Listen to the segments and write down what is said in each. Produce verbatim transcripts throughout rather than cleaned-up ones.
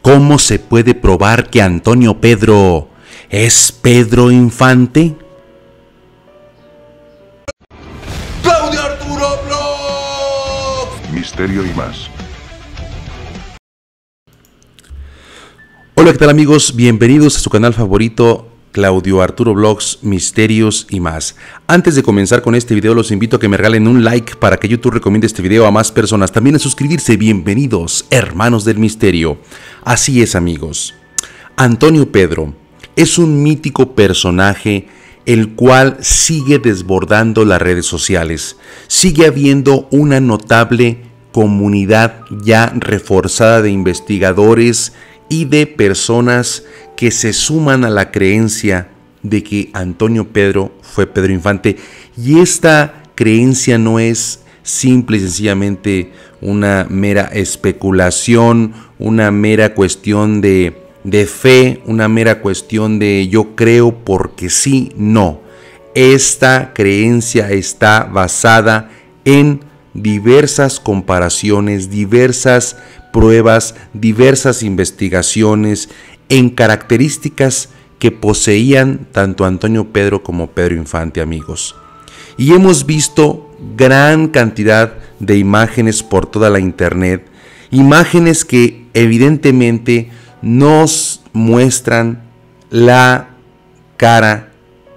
¿Cómo se puede probar que Antonio Pedro es Pedro Infante? ¡Claudio Arturo Vlogs! Misterio y más. Hola, ¿qué tal amigos? Bienvenidos a su canal favorito, Claudio Arturo Vlogs, Misterios y más. Antes de comenzar con este video, los invito a que me regalen un like para que YouTube recomiende este video a más personas. También a suscribirse. Bienvenidos, hermanos del misterio. Así es, amigos. Antonio Pedro es un mítico personaje el cual sigue desbordando las redes sociales. Sigue habiendo una notable comunidad ya reforzada de investigadores y de personas que se suman a la creencia de que Antonio Pedro fue Pedro Infante. Y esta creencia no es simple y sencillamente una mera especulación, una mera cuestión de, de fe, una mera cuestión de yo creo porque sí, no. Esta creencia está basada en diversas comparaciones, diversas pruebas, diversas investigaciones en características que poseían tanto Antonio Pedro como Pedro Infante, amigos. Y hemos visto gran cantidad de imágenes por toda la internet, imágenes que evidentemente nos muestran la cara,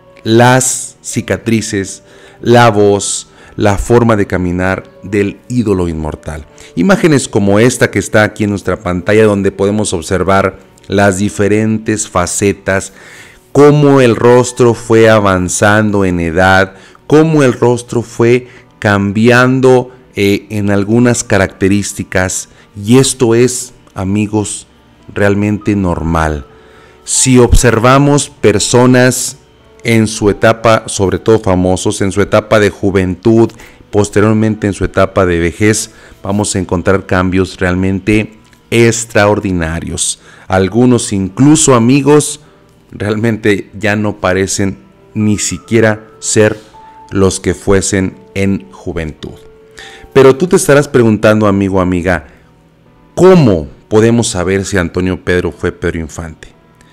las cicatrices, la voz, la forma de caminar del ídolo inmortal. Imágenes como esta que está aquí en nuestra pantalla, donde podemos observar las diferentes facetas, cómo el rostro fue avanzando en edad, cómo el rostro fue cambiando eh, en algunas características, y esto es, amigos, realmente normal. Si observamos personas en su etapa, sobre todo famosos, en su etapa de juventud, posteriormente en su etapa de vejez, vamos a encontrar cambios realmente extraordinarios. Algunos incluso, amigos, realmente ya no parecen ni siquiera ser los que fuesen en juventud. Pero tú te estarás preguntando, amigo, amiga, ¿cómo podemos saber si Antonio Pedro fue Pedro Infante?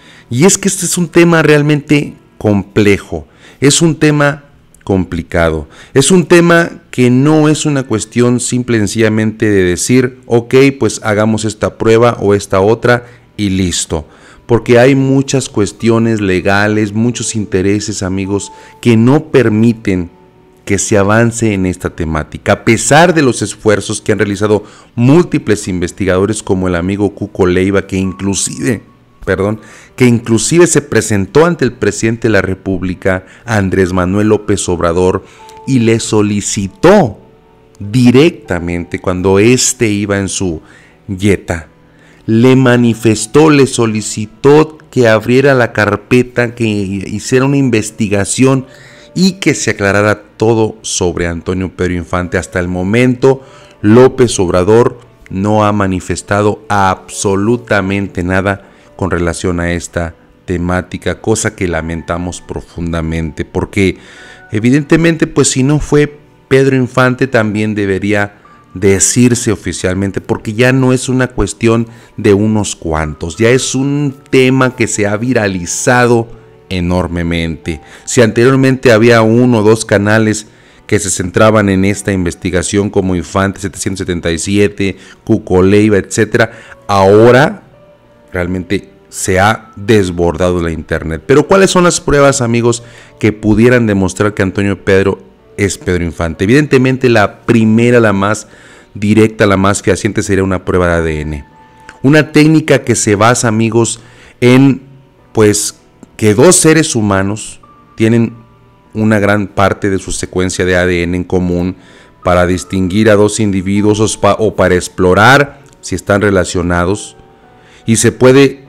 Y es que este es un tema realmente complejo, es un tema complicado, es un tema que no es una cuestión simple y sencillamente de decir, ok, pues hagamos esta prueba o esta otra y listo, porque hay muchas cuestiones legales, muchos intereses, amigos, que no permiten que se avance en esta temática, a pesar de los esfuerzos que han realizado múltiples investigadores como el amigo Cuco Leiva, que inclusive Perdón, que inclusive se presentó ante el presidente de la República, Andrés Manuel López Obrador, y le solicitó directamente, cuando éste iba en su yeta, le manifestó, le solicitó que abriera la carpeta, que hiciera una investigación y que se aclarara todo sobre Antonio Pedro Infante. Hasta el momento, López Obrador no ha manifestado absolutamente nada con relación a esta temática, cosa que lamentamos profundamente, porque evidentemente, pues si no fue Pedro Infante, también debería decirse oficialmente, porque ya no es una cuestión de unos cuantos, ya es un tema que se ha viralizado enormemente. Si anteriormente había uno o dos canales que se centraban en esta investigación, como Infante setecientos setenta y siete, Cuco Leiva, etcétera, ahora realmente se ha desbordado la internet. Pero ¿cuáles son las pruebas, amigos, que pudieran demostrar que Antonio Pedro es Pedro Infante? Evidentemente la primera, la más directa, la más fehaciente sería una prueba de A D N. Una técnica que se basa, amigos, en pues que dos seres humanos tienen una gran parte de su secuencia de A D N en común, para distinguir a dos individuos o para explorar si están relacionados. Y se puede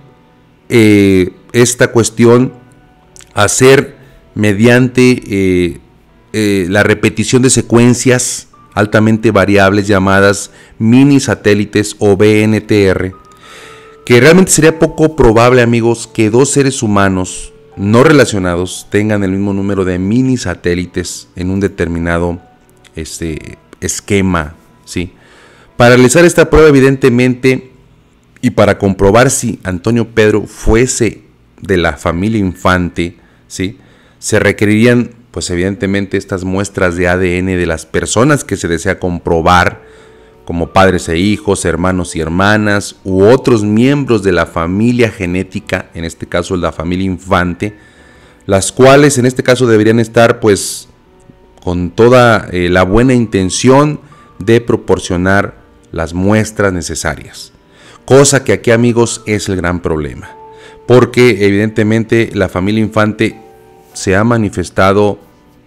eh, esta cuestión hacer mediante eh, eh, la repetición de secuencias altamente variables llamadas mini satélites o B N T R, que realmente sería poco probable, amigos, que dos seres humanos no relacionados tengan el mismo número de mini satélites en un determinado este, esquema, ¿sí? Para realizar esta prueba, evidentemente, Y para comprobar si Antonio Pedro fuese de la familia Infante, ¿sí?, se requerirían, pues evidentemente, estas muestras de A D N de las personas que se desea comprobar, como padres e hijos, hermanos y hermanas, u otros miembros de la familia genética, en este caso la familia Infante, las cuales en este caso deberían estar pues con toda eh, la buena intención de proporcionar las muestras necesarias. Cosa que aquí, amigos, es el gran problema, porque evidentemente la familia Infante se ha manifestado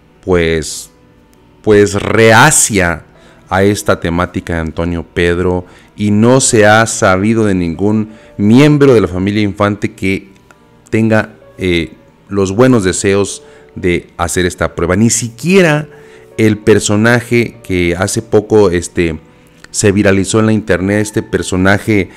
pues, pues reacia a esta temática de Antonio Pedro, y no se ha sabido de ningún miembro de la familia Infante que tenga eh, los buenos deseos de hacer esta prueba. Ni siquiera el personaje que hace poco este, se viralizó en la internet, este personaje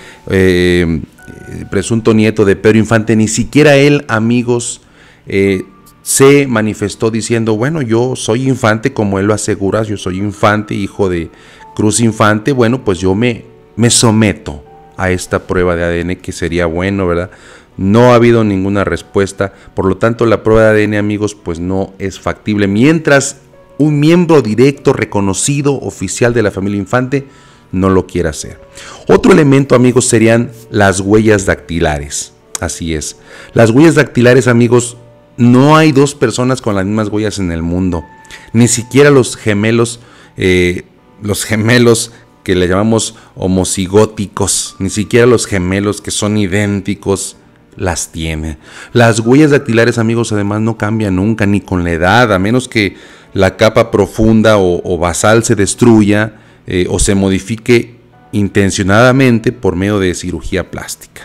eh, presunto nieto de Pedro Infante, ni siquiera él, amigos, eh, se manifestó diciendo, bueno, yo soy Infante, como él lo asegura, yo soy Infante, hijo de Cruz Infante, bueno, pues yo me, me someto a esta prueba de A D N, que sería bueno, ¿verdad? No ha habido ninguna respuesta, por lo tanto la prueba de A D N, amigos, pues no es factible, mientras un miembro directo, reconocido, oficial de la familia Infante no lo quiera hacer. Otro elemento, amigos, serían las huellas dactilares. Así es, las huellas dactilares, amigos. No hay dos personas con las mismas huellas en el mundo, ni siquiera los gemelos, eh, los gemelos que le llamamos homocigóticos, ni siquiera los gemelos que son idénticos las tienen. Las huellas dactilares, amigos, además no cambian nunca, ni con la edad, a menos que la capa profunda o, o basal se destruya eh, o se modifique intencionadamente por medio de cirugía plástica.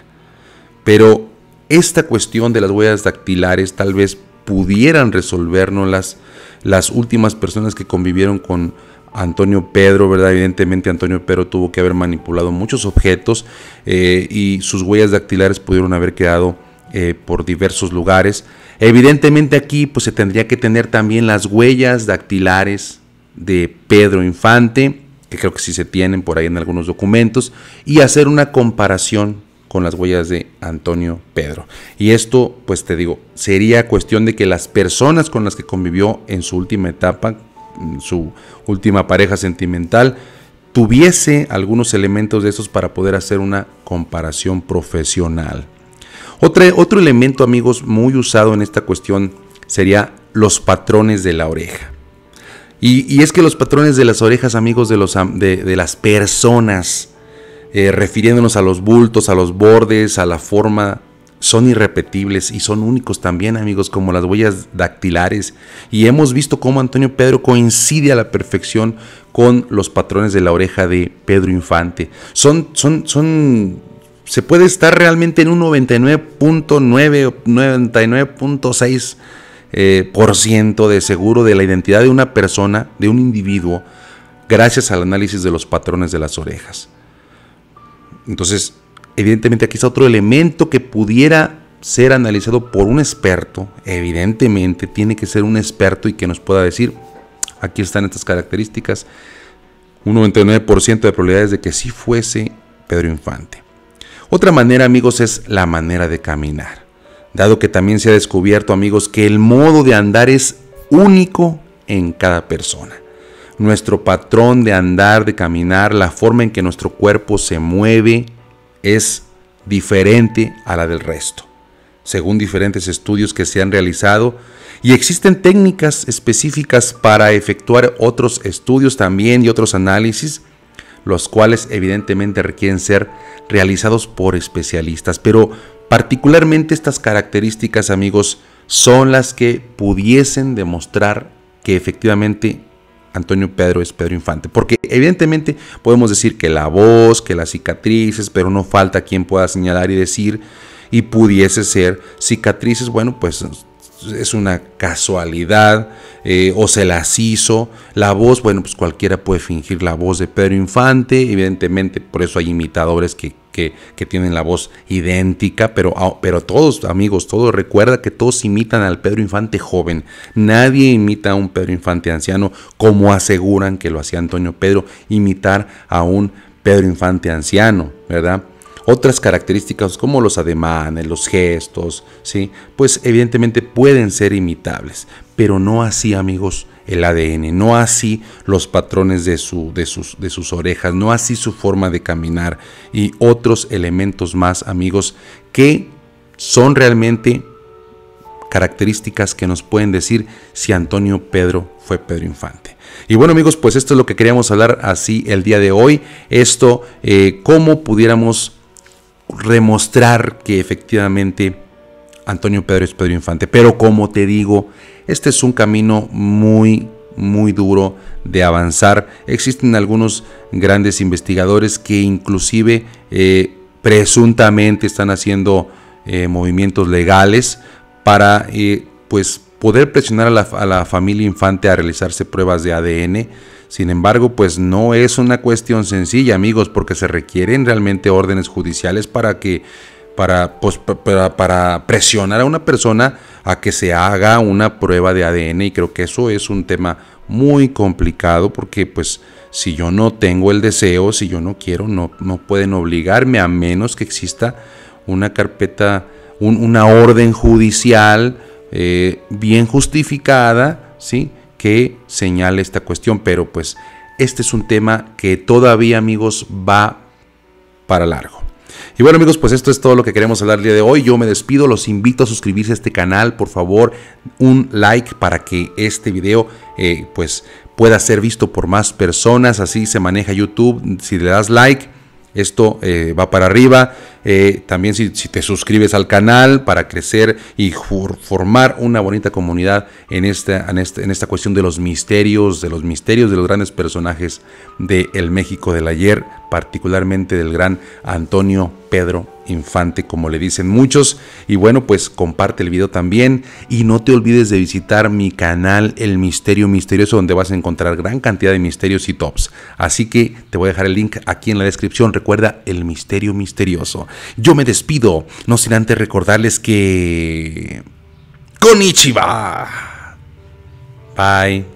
Pero esta cuestión de las huellas dactilares tal vez pudieran resolvernos las, las últimas personas que convivieron con Antonio Pedro, ¿verdad? Evidentemente Antonio Pedro tuvo que haber manipulado muchos objetos eh, y sus huellas dactilares pudieron haber quedado eh, por diversos lugares. Evidentemente aquí pues se tendría que tener también las huellas dactilares de Pedro Infante, que creo que sí se tienen por ahí en algunos documentos, y hacer una comparación con las huellas de Antonio Pedro. Y esto, pues te digo, sería cuestión de que las personas con las que convivió en su última etapa, su última pareja sentimental, tuviese algunos elementos de estos para poder hacer una comparación profesional. Otra, otro elemento, amigos, muy usado en esta cuestión sería los patrones de la oreja. Y, y es que los patrones de las orejas, amigos, de, los, de, de las personas, Eh, refiriéndonos a los bultos, a los bordes, a la forma, son irrepetibles y son únicos también, amigos, como las huellas dactilares. Y hemos visto cómo Antonio Pedro coincide a la perfección con los patrones de la oreja de Pedro Infante. Son, son, son, se puede estar realmente en un noventa y nueve punto nueve, noventa y nueve punto seis eh, por ciento de seguro de la identidad de una persona, de un individuo, gracias al análisis de los patrones de las orejas. Entonces, evidentemente aquí está otro elemento que pudiera ser analizado por un experto. Evidentemente tiene que ser un experto y que nos pueda decir, aquí están estas características, un noventa y nueve por ciento de probabilidades de que sí fuese Pedro Infante. Otra manera, amigos, es la manera de caminar. Dado que también se ha descubierto, amigos, que el modo de andar es único en cada persona. Nuestro patrón de andar, de caminar, la forma en que nuestro cuerpo se mueve es diferente a la del resto, según diferentes estudios que se han realizado, y existen técnicas específicas para efectuar otros estudios también y otros análisis, los cuales evidentemente requieren ser realizados por especialistas, pero particularmente estas características, amigos, son las que pudiesen demostrar que efectivamente Antonio Pedro es Pedro Infante, porque evidentemente podemos decir que la voz, que las cicatrices, pero no falta quien pueda señalar y decir, y pudiese ser cicatrices, bueno, pues es una casualidad, eh, o se las hizo. La voz, bueno, pues cualquiera puede fingir la voz de Pedro Infante, evidentemente por eso hay imitadores que, que, que tienen la voz idéntica, pero, pero todos, amigos, todos, recuerda que todos imitan al Pedro Infante joven, nadie imita a un Pedro Infante anciano, como aseguran que lo hacía Antonio Pedro, imitar a un Pedro Infante anciano, ¿verdad? Otras características como los ademanes, los gestos, ¿sí? Pues evidentemente pueden ser imitables, pero no así, amigos, el A D N, no así los patrones de, su, de, sus, de sus orejas, no así su forma de caminar y otros elementos más, amigos, que son realmente características que nos pueden decir si Antonio Pedro fue Pedro Infante. Y bueno, amigos, pues esto es lo que queríamos hablar así el día de hoy. Esto, eh, cómo pudiéramos remostrar que efectivamente Antonio Pedro es Pedro Infante. Pero como te digo, este es un camino muy, muy duro de avanzar. Existen algunos grandes investigadores que inclusive eh, presuntamente están haciendo eh, movimientos legales para eh, pues poder presionar a la, a la familia Infante a realizarse pruebas de A D N. Sin embargo, pues no es una cuestión sencilla, amigos, porque se requieren realmente órdenes judiciales para que para, pues, para, para presionar a una persona a que se haga una prueba de A D N, y creo que eso es un tema muy complicado, porque pues si yo no tengo el deseo, si yo no quiero, no, no pueden obligarme, a menos que exista una carpeta, un, una orden judicial eh, bien justificada, ¿sí?, que señale esta cuestión. Pero pues este es un tema que todavía, amigos, va para largo. Y bueno, amigos, pues esto es todo lo que queremos hablar el día de hoy. Yo me despido, los invito a suscribirse a este canal, por favor, un like para que este video eh, pues pueda ser visto por más personas. Así se maneja YouTube. Si le das like, esto eh, va para arriba. Eh, también si, si te suscribes al canal para crecer y formar una bonita comunidad en esta, en, esta, en esta cuestión de los misterios, de los misterios de los grandes personajes del México del ayer, particularmente del gran Antonio Pedro Infante, como le dicen muchos. Y bueno, pues comparte el video también y no te olvides de visitar mi canal El Misterio Misterioso, donde vas a encontrar gran cantidad de misterios y tops. Así que te voy a dejar el link aquí en la descripción. Recuerda, El Misterio Misterioso. Yo me despido, no sin antes recordarles que... ¡Konnichiwa! Bye.